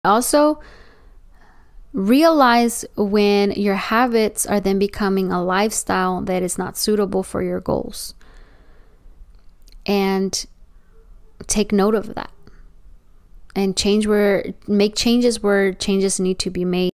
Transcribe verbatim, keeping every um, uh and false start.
Also, realize when your habits are then becoming a lifestyle that is not suitable for your goals. And take note of that. And change where, make changes where changes need to be made.